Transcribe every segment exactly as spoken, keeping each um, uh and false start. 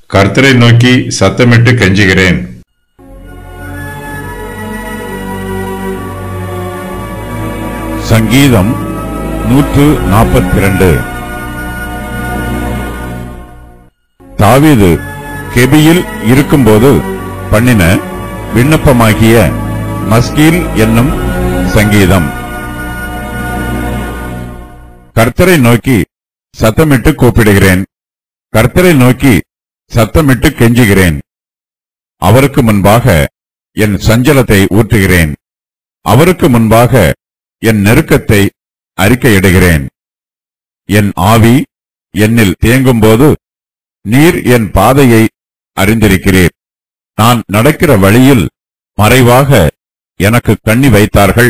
கர்த்தரை நோக்கி சத்தமிட்டு கெஞ்சுகிறேன். சங்கீதம் நூற்று நாற்பத்தி இரண்டு. தாவீது கெபியில் இருக்கும்போது பண்ணின விண்ணப்பமாகிய மஸ்கீல் என்னும் சங்கீதம். கர்த்தரை நோக்கி சத்தமிட்டு கூப்பிடுகிறேன், கர்த்தரை நோக்கி சத்தமிட்டு கெஞ்சுகிறேன். அவருக்கு முன்பாக என் சஞ்சலத்தை ஊற்றுகிறேன், அவருக்கு முன்பாக என் நெருக்கத்தை அறிக்கையிடுகிறேன். என் ஆவி என்னில் தேங்கும்போது நீர் என் பாதையை அறிந்திருக்கிறீர். நான் நடக்கிற வழியில் மறைவாக எனக்கு கண்ணி வைத்தார்கள்.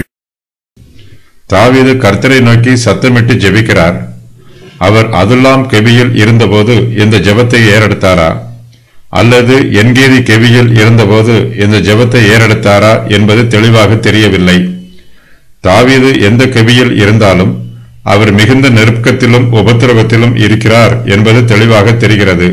தாவீது கர்த்தரை நோக்கி சத்தமிட்டு ஜெபிக்கிறார். அவர் அதுல்லாம் கெபியில் இருந்தபோது இந்த ஜெபத்தை ஏறெடுத்தாரா, அல்லது என்கேதி கெபியில் இருந்தபோது இந்த ஜெபத்தை ஏறெடுத்தாரா என்பது தெளிவாக தெரியவில்லை. தாவீது எந்த கெபியில் இருந்தாலும் அவர் மிகுந்த நெருக்கத்திலும் உபத்திரவத்திலும் இருக்கிறார் என்பது தெளிவாக தெரிகிறது.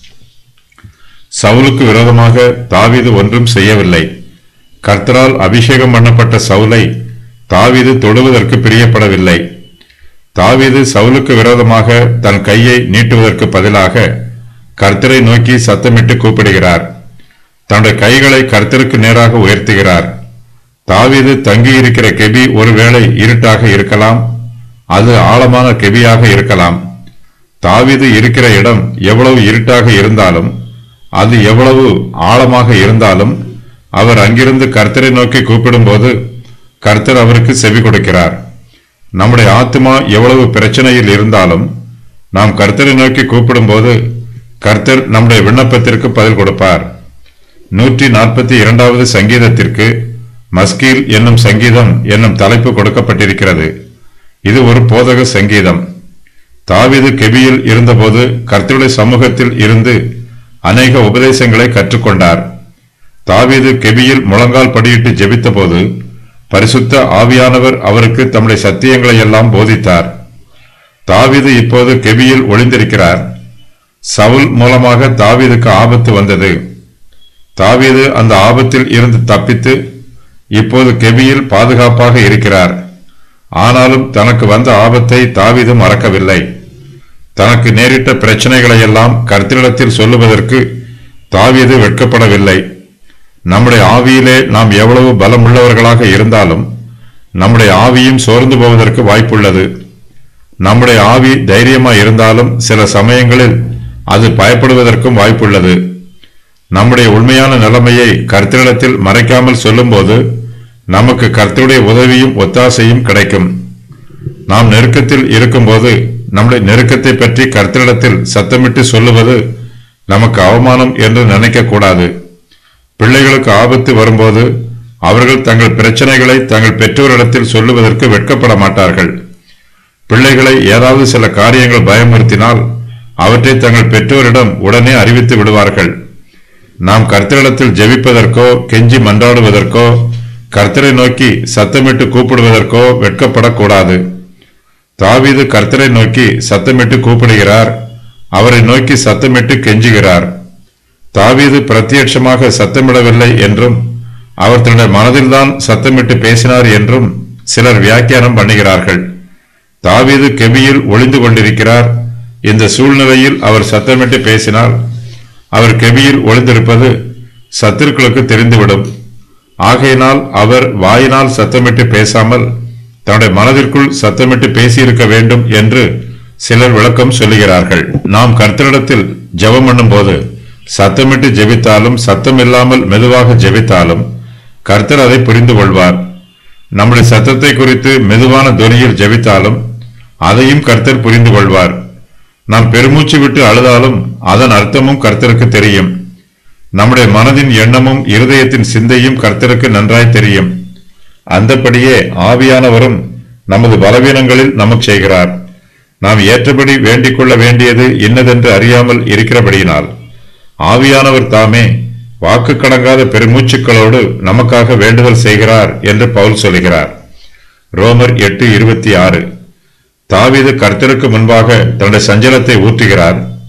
சவுலுக்கு விரோதமாக தாவீது ஒன்றும் செய்யவில்லை. கர்த்தரால் அபிஷேகம் பண்ணப்பட்ட சவுலை தாவீது தொடுவதற்கு பிரியப்படவில்லை. தாவீது சவுலுக்கு விரோதமாக தன் கையை நீட்டுவதற்கு பதிலாக கர்த்தரை நோக்கி சத்தமிட்டு கூப்பிடுகிறார். தன்னுடைய கைகளை கர்த்தருக்கு நேராக உயர்த்துகிறார். தாவீது தங்கியிருக்கிற கெபி ஒருவேளை இருட்டாக இருக்கலாம், அது ஆழமான கெபியாக இருக்கலாம். தாவீது இருக்கிற இடம் எவ்வளவு இருட்டாக இருந்தாலும், அது எவ்வளவு ஆழமாக இருந்தாலும், அவர் அங்கிருந்து கர்த்தரை நோக்கி கூப்பிடும்போது கர்த்தர் அவருக்கு செவி கொடுக்கிறார். நம்முடைய ஆத்மா எவ்வளவு பிரச்சனையில் இருந்தாலும் நாம் கர்த்தரை நோக்கி கூப்பிடும்போது கர்த்தர் நம்முடைய விண்ணப்பத்திற்கு பதில் கொடுப்பார். நூற்றி நாற்பத்தி இரண்டாவது சங்கீதத்திற்கு மஸ்கீல் என்னும் சங்கீதம் என்னும் தலைப்பு கொடுக்கப்பட்டிருக்கிறது. இது ஒரு போதக சங்கீதம். தாவீது கெபியில் இருந்தபோது கர்த்தருடைய சமூகத்தில் இருந்து அநேக உபதேசங்களை கற்றுக்கொண்டார். தாவீது கெபியில் முழங்கால் படியிட்டு ஜெபித்த போது பரிசுத்த ஆவியானவர் அவருக்கு தம்முடைய சத்தியங்களை எல்லாம் போதித்தார். தாவீது இப்போது கெபியில் ஒளிந்திருக்கிறார். சவுல் மூலமாக தாவீதுக்கு ஆபத்து வந்தது. தாவீது அந்த ஆபத்தில் இருந்து தப்பித்து இப்போது கெபியில் பாதுகாப்பாக இருக்கிறார். ஆனாலும் தனக்கு வந்த ஆபத்தை தாவீது மறக்கவில்லை. தனக்கு நேரிட்ட பிரச்சனைகளை எல்லாம் கர்த்தரிடத்தில் சொல்லுவதற்கு தாவீது வெட்கப்படவில்லை. நம்முடைய ஆவியிலே நாம் எவ்வளவு பலமுள்ளவர்களாக இருந்தாலும் நம்முடைய ஆவியும் சோர்ந்து போவதற்கு வாய்ப்புள்ளது. நம்முடைய ஆவி தைரியமாய் இருந்தாலும் சில சமயங்களில் அது பயப்படுவதற்கும் வாய்ப்புள்ளது. நம்முடைய உண்மையான நிலைமையை கர்த்தரிடத்தில் மறைக்காமல் சொல்லும்போது நமக்கு கர்த்தருடைய உதவியும் ஒத்தாசையும் கிடைக்கும். நாம் நெருக்கத்தில் இருக்கும்போது நம்முடைய நெருக்கத்தை பற்றி கர்த்தரிடத்தில் சத்தமிட்டு சொல்லுவது நமக்கு அவமானம் என்று நினைக்க கூடாது. பிள்ளைகளுக்கு ஆபத்து வரும்போது அவர்கள் தங்கள் பிரச்சனைகளை தங்கள் பெற்றோரிடத்தில் சொல்லுவதற்கு வெட்கப்பட மாட்டார்கள். பிள்ளைகளை ஏதாவது சில காரியங்கள் பயமுறுத்தினால் அவற்றை தங்கள் பெற்றோரிடம் உடனே அறிவித்து விடுவார்கள். நாம் கர்த்தரிடத்தில் ஜெபிப்பதற்கோ கெஞ்சி மன்றாடுவதற்கோ கர்த்தரை நோக்கி சத்தமிட்டு கூப்பிடுவதற்கோ வெட்கப்படக்கூடாது. தாவீது கர்த்தரை நோக்கி சத்தமிட்டு கூப்பிடுகிறார், அவரை நோக்கி சத்தமிட்டு கெஞ்சுகிறார். தாவீது பிரத்யட்சமாக சத்தமிடவில்லை என்றும் அவர் தன்னுடைய மனதில்தான் சத்தமிட்டு பேசினார் என்றும் சிலர் வியாக்கியானம் பண்ணுகிறார்கள். தாவீது கெபியில் ஒளிந்து கொண்டிருக்கிறார். இந்த சூழ்நிலையில் அவர் சத்தமிட்டு பேசினால் அவர் கெபியில் ஒளிந்திருப்பது சத்துருக்களுக்கு தெரிந்துவிடும். ஆகையினால் அவர் வாயினால் சத்தமிட்டு பேசாமல் தன்னுடைய மனதிற்குள் சத்தமிட்டு பேசியிருக்க வேண்டும் என்று சிலர் விளக்கம் சொல்லுகிறார்கள். நாம் கர்த்தரிடத்தில் ஜெபம் பண்ணும் போது சத்தமிட்டு ஜெபித்தாலும் சத்தம் இல்லாமல் மெதுவாக ஜெபித்தாலும் கர்த்தர் அதை புரிந்து கொள்வார். நம்முடைய சத்தத்தை குறித்து மெதுவான துணியில் ஜெபித்தாலும் அதையும் கர்த்தர் புரிந்து கொள்வார். நாம் பெருமூச்சு விட்டு அழுதாலும் அதன் அர்த்தமும் கர்த்தருக்கு தெரியும். நம்முடைய மனதின் எண்ணமும் இருதயத்தின் சிந்தையும் கர்த்தருக்கு நன்றாய் தெரியும். அந்தபடியே ஆவியானவரும் நமது பலவீனங்களில் நமக்கு செய்கிறார். நாம் ஏற்றபடி வேண்டிக் கொள்ள வேண்டியது இன்னதென்று அறியாமல் இருக்கிறபடியினால் ஆவியானவர் தாமே வாக்கு கடங்காத பெருமூச்சுக்களோடு நமக்காக வேண்டுதல் செய்கிறார் என்று பவுல் சொல்கிறார். ரோமர் எட்டு இருபத்தி ஆறு. தாவீது கர்த்தருக்கு முன்பாக தன்னுடைய சஞ்சலத்தை ஊற்றுகிறார்.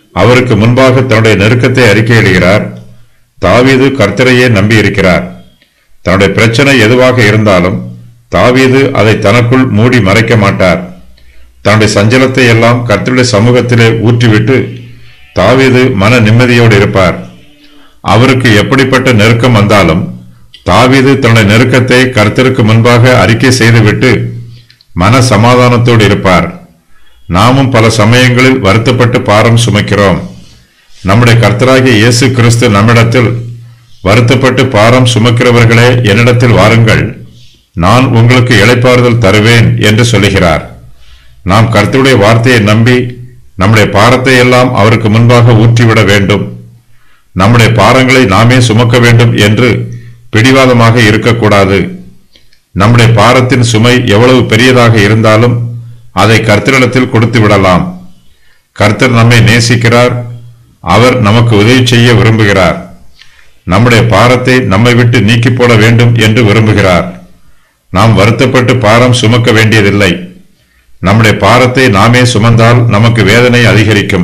அவருக்கு முன்பாக தன்னுடைய நெருக்கத்தை அறிக்கையிடுகிறார். தாவீது கர்த்தரையே நம்பியிருக்கிறார். தன்னுடைய பிரச்சனை எதுவாக இருந்தாலும் தாவீது அதை தனக்குள் மூடி மறைக்க மாட்டார். தன்னுடைய சஞ்சலத்தை எல்லாம் கர்த்தருடைய சமூகத்திலே ஊற்றிவிட்டு தாவீது மன நிம்மதியோடு இருப்பார். அவருக்கு எப்படிப்பட்ட நெருக்கம் வந்தாலும் தாவீது தன்னுடைய நெருக்கத்தை கர்த்தருக்கு முன்பாக அறிக்கை செய்துவிட்டு மன சமாதானத்தோடு இருப்பார். நாமும் பல சமயங்களில் வருத்தப்பட்டு பாரம் சுமக்கிறோம். நம்முடைய கர்த்தராகிய இயேசு கிறிஸ்து நம்மிடத்தில், வருத்தப்பட்டு பாரம் சுமக்கிறவர்களே என்னிடத்தில் வாருங்கள், நான் உங்களுக்கு இளைப்பாறுதல் தருவேன் என்று சொல்லுகிறார். நாம் கர்த்தருடைய வார்த்தையை நம்பி நம்முடைய பாரத்தை எல்லாம் அவருக்கு முன்பாக ஊற்றிவிட வேண்டும். நம்முடைய பாரங்களை நாமே சுமக்க வேண்டும் என்று பிடிவாதமாக இருக்கக்கூடாது. நம்முடைய பாரத்தின் சுமை எவ்வளவு பெரியதாக இருந்தாலும் அதை கர்த்தரிடத்தில் கொடுத்து விடலாம். கர்த்தர் நம்மை நேசிக்கிறார். அவர் நமக்கு உதவி செய்ய விரும்புகிறார். நம்முடைய பாரத்தை நம்மை விட்டு நீக்கி போட வேண்டும் என்று விரும்புகிறார். நாம் வருத்தப்பட்டு பாரம் சுமக்க வேண்டியதில்லை. நம்முடைய பாரத்தை நாமே சுமந்தால் நமக்கு வேதனை அதிகரிக்கும்.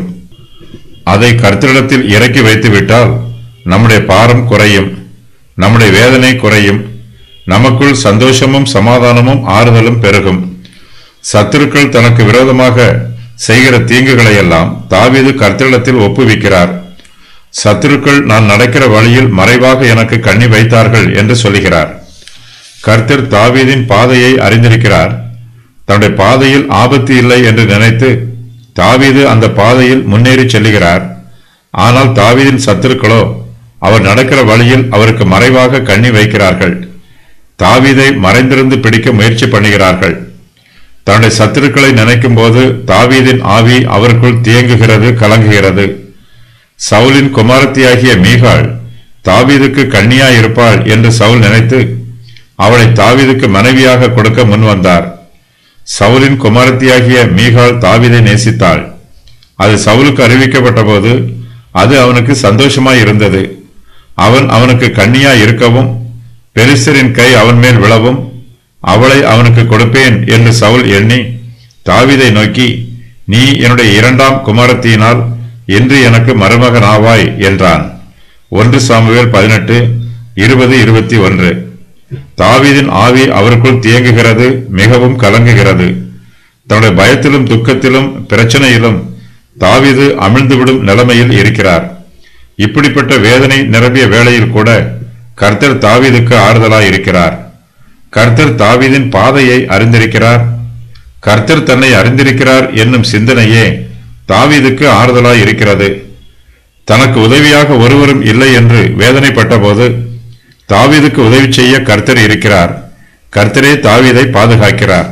அதை கர்த்தரிடத்தில் இறக்கி வைத்துவிட்டால் நம்முடைய பாரம் குறையும், நம்முடைய வேதனை குறையும், நமக்குள் சந்தோஷமும் சமாதானமும் ஆறுதலும் பெருகும். சத்துருக்கள் தனக்கு விரோதமாக செய்கிற தீங்குகளை எல்லாம் தாவீது கர்த்தரிடத்தில் ஒப்புவிக்கிறார். சத்துருக்கள் நான் நடக்கிற வழியில் மறைவாக எனக்கு கண்ணி வைத்தார்கள் என்று சொல்லுகிறார். கர்த்தர் தாவீதின் பாதையை அறிந்திருக்கிறார். தன்னுடைய பாதையில் ஆபத்து இல்லை என்று நினைத்து தாவீது அந்த பாதையில் முன்னேறி செல்லுகிறார். ஆனால் தாவீதின் சத்துருக்களோ அவர் நடக்கிற வழியில் அவருக்கு மறைவாக கண்ணி வைக்கிறார்கள். தாவீதை மறைந்திருந்து பிடிக்க முயற்சி பண்ணுகிறார்கள். தன்னுடைய சத்துருக்களை நினைக்கும் போது தாவீதின் ஆவி அவருக்குள் தியங்குகிறது, கலங்குகிறது. சவுலின் குமாரத்தியாகிய மீகாள் தாவீதுக்கு கண்ணியாயிருப்பாள் என்று சவுல் நினைத்து அவளை தாவீதுக்கு மனைவியாக கொடுக்க முன்வந்தார். சவுலின் குமாரத்தியாகிய மீகாள் தாவீதை நேசித்தாள். அது சவுலுக்கு அறிவிக்கப்பட்ட போது அது அவனுக்கு சந்தோஷமாய் இருந்தது. அவன் அவனுக்கு கண்ணியாய் இருக்கவும் பெலிஸ்தரின் கை அவன் மேல் விழவும் அவளை அவனுக்கு கொடுப்பேன் என்று சவுல் எண்ணி தாவீதை நோக்கி, நீ என்னுடைய இரண்டாம் குமாரத்தியினால் என்று எனக்கு மருமகனாவாய் என்றான். ஒன்று சாமுவேல் பதினெட்டு இருபது இருபத்தி ஒன்று. தாவீதின் ஆவி அவருக்குள் தியங்குகிறது, மிகவும் கலங்குகிறது. தன்னுடைய பயத்திலும் துக்கத்திலும் பிரச்சனையிலும் தாவீது அமிழ்ந்துவிடும் நிலைமையில் இருக்கிறார். இப்படிப்பட்ட வேதனை நிரம்பிய வேளையில் கூட கர்த்தர் தாவீதுக்கு ஆறுதலாய் இருக்கிறார். கர்த்தர் தாவீதின் பாதையை அறிந்திருக்கிறார். கர்த்தர் தன்னை அறிந்திருக்கிறார் என்னும் சிந்தனையே தாவீதுக்கு ஆறுதலாய் இருக்கிறது. தனக்கு உதவியாக ஒருவரும் இல்லை என்று வேதனைப்பட்ட போது தாவீதுக்கு உதவி செய்ய கர்த்தர் இருக்கிறார். கர்த்தரே தாவீதை பாதுகாக்கிறார்.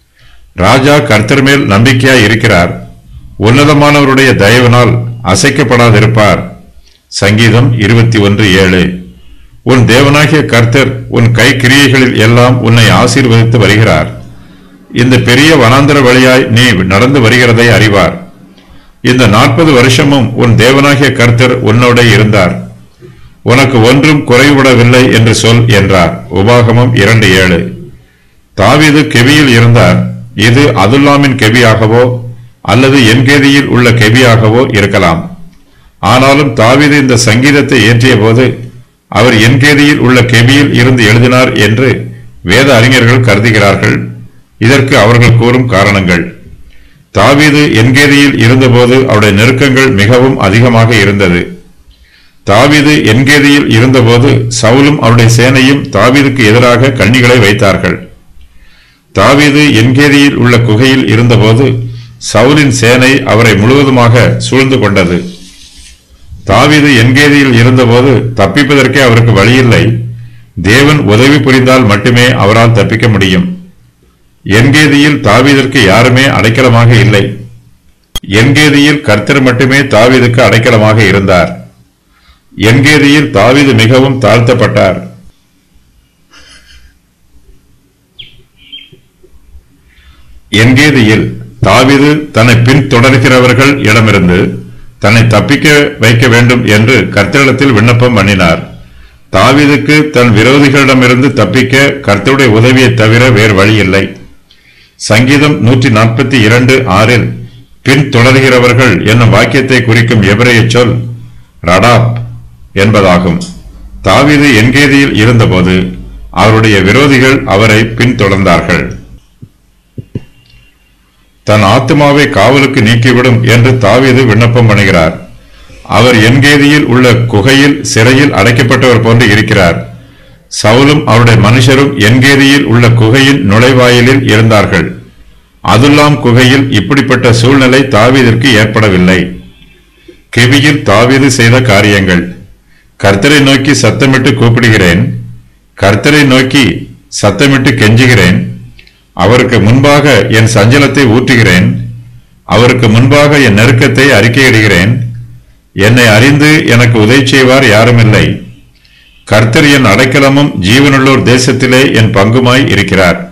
ராஜா கர்த்தர் மேல் நம்பிக்கையாய் இருக்கிறார். உன்னதமானவருடைய தயவினால் அசைக்கப்படாதிருப்பார். சங்கீதம் இருபத்தி ஒன்று ஏழு. உன் தேவனாகிய கர்த்தர் உன் கை கிரியைகளில் எல்லாம் உன்னை ஆசீர்வதித்து வருகிறார். இந்த பெரிய வனாந்தர வழியாய் நீ நடந்து வருகிறதை அறிவார். இந்த நாற்பது வருஷமும் உன் தேவனாகிய கர்த்தர் உன்னோட இருந்தார். உனக்கு ஒன்றும் குறைவிடவில்லை என்று சொல் என்றார். உபாகமம் இரண்டு ஏழு. தாவீது கெபியில் இருந்தார். இது அதுல்லாமின் கெபியாகவோ அல்லது என்கேதியில் உள்ள கெபியாகவோ இருக்கலாம். ஆனாலும் தாவீது இந்த சங்கீதத்தை இயற்றிய போது அவர் என்கேதியில் உள்ள கெபியில் இருந்து எழுதினார் என்று வேத அறிஞர்கள் கருதுகிறார்கள். இதற்கு அவர்கள் கூறும் காரணங்கள்: தாவீது என்கேதியில் இருந்தபோது அவருடைய நெருக்கங்கள் மிகவும் அதிகமாக இருந்தது. தாவீது என்கேதியில் இருந்தபோது சவுலும் அவருடைய சேனையும் தாவீதுக்கு எதிராக கண்ணிகளை வைத்தார்கள். தாவீது என்கேதியில் உள்ள குகையில் இருந்தபோது சவுலின் சேனை அவரை முழுவதுமாக சூழ்ந்து கொண்டது. தாவீது என்கேதியில் இருந்தபோது தப்பிப்பதற்கே அவருக்கு வழியில்லை. தேவன் உதவி புரிந்தால் மட்டுமே அவரால் தப்பிக்க முடியும். என்கேதியில் தாவீதிற்கு யாருமே அடைக்கலமாக இல்லை. என்கேதியில் கர்த்தர் மட்டுமே தாவீதுக்கு அடைக்கலமாக இருந்தார். என்கேதியில் தாவீது மிகவும் தாழ்த்தப்பட்டார். என்கேதியில் தாவீது தன்னை பின் தொடர்கிறவர்கள் இடமிருந்து தன்னை தப்பிக்க வைக்க வேண்டும் என்று கர்த்தரிடத்தில் விண்ணப்பம் பண்ணினார். தாவீதுக்கு தன் விரோதிகளிடமிருந்து தப்பிக்க கர்த்தருடைய உதவியை தவிர வேறு வழி இல்லை. சங்கீதம் நூற்றி நாற்பத்தி இரண்டு ஆறில் பின் தொடர்கிறவர்கள் என்னும் வாக்கியத்தை குறிக்கும் எபிரேய சொல் ரடாப் என்பதாகும். தாவீது என்கேதியில் இருந்தபோது அவருடைய விரோதிகள் அவரை பின்தொடர்ந்தார்கள். தன் ஆத்துமாவை காவலுக்கு நீக்கிவிடும் என்று தாவீது விண்ணப்பம் பண்ணுகிறார். அவர் என்கேதியில் உள்ள குகையில் சிறையில் அடைக்கப்பட்டவர் போன்று இருக்கிறார். சவுலும் அவருடைய மனுஷரும் என்கேதியில் உள்ள குகையின் நுழைவாயிலில் இருந்தார்கள். அதுல்லாம் குகையில் இப்படிப்பட்ட சூழ்நிலை தாவீதிற்கு ஏற்படவில்லை. கெபியில் தாவீது செய்த காரியங்கள். கர்த்தரை நோக்கி சத்தமிட்டு கூப்பிடுகிறேன், கர்த்தரை நோக்கி சத்தமிட்டு கெஞ்சுகிறேன். அவருக்கு முன்பாக என் சஞ்சலத்தை ஊற்றுகிறேன், அவருக்கு முன்பாக என் நெருக்கத்தை அறிக்கையிடுகிறேன். என்னை அறிந்து எனக்கு உதவி செய்வார் யாருமில்லை. கர்த்தர் என் அடைக்கலமும் ஜீவனுள்ளோர் தேசத்திலே என் பங்குமாய் இருக்கிறார்.